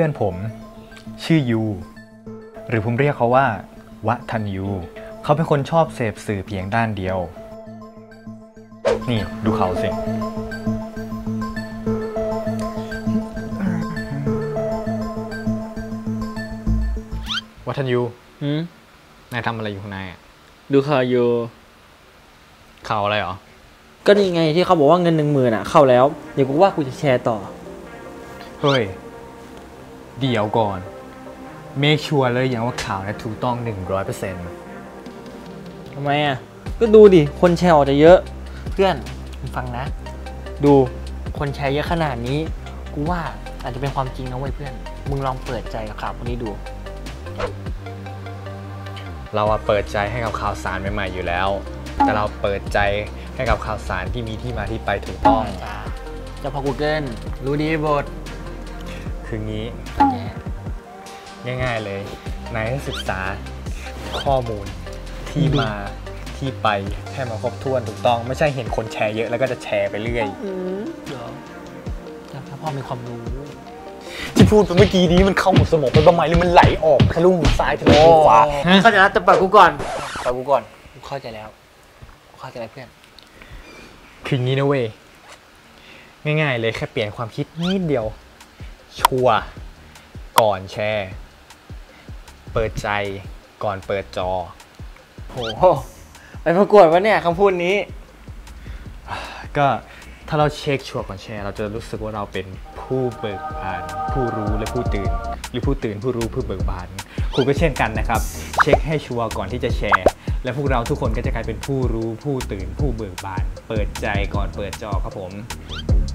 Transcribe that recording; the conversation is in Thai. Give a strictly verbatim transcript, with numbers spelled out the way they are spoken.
อนผมชื่อยูหรือผมเรียกเขาว่าวะทันยูเขาเป็นคนชอบเสพสื่อเพียงด้านเดียวนี่ดูเขาสิวะทันยูหืมนายทำอะไรอยู่ข้างในอ่ะดูข่าวอยู่ข่าวอะไรหรอก็นี่ไงที่เขาบอกว่าเงินหนึ่งหมื่นอ่ะเข้าแล้วเดี๋ยวกูว่ากูจะแชร์ต่อเฮ้ยเดี๋ยวก่อนเมคชัวร์เลยอย่างว่าข่าวนั้นถูกต้อง หนึ่งร้อยเปอร์เซ็นต์ทำไมอ่ะก็ดูดิคนแชร์ออกจะเยอะเพื่อนมึงฟังนะดูคนแชร์เยอะขนาดนี้กูว่าอาจจะเป็นความจริงนะเว้ยเพื่อนมึงลองเปิดใจกับข่าวพวกนี้ดูเราเปิดใจให้กับข่าวสารใหม่ๆอยู่แล้วแต่เราเปิดใจให้กับข่าวสารที่มีที่มาที่ไปถูกต้องเจ้าพ่อ Google รู้ดีบทคืองี้ง่ายๆเลยนายให้ศึกษาข้อมูลที่มาที่ไปให้มาครบถ้วนถูกต้องไม่ใช่เห็นคนแชร์เยอะแล้วก็จะแชร์ไปเรื่อยเดี๋ยวถ้าพ่อมีความรู้ที่พูดไปเมื่อกี้นี้มันเข้าหมดสมองไปบ้างไหมหรือมันไหลออกทะลุหูซ้ายทะลุหูขวาเข้าใจแล้วแต่ปล่อยกูก่อนปล่อยกูก่อนกูเข้าใจแล้วกูเข้าใจแล้วเพื่อนคืองี้นะเว้ยง่ายๆเลยแค่เปลี่ยนความคิดนิดเดียวชัวร์ก่อนแชร์เปิดใจก่อนเปิดจอโหไปประกวดวะเนี่ยคำพูดนี้ก็ถ้าเราเช็คชัวร์ก่อนแชร์เราจะรู้สึกว่าเราเป็นผู้เบิกบานผู้รู้และผู้ตื่นหรือผู้ตื่นผู้รู้ผู้เบิกบานครูก็เช่นกันนะครับเช็คให้ชัวร์ก่อนที่จะแชร์และพวกเราทุกคนก็จะกลายเป็นผู้รู้ผู้ตื่นผู้เบิกบานเปิดใจก่อนเปิดจอครับผม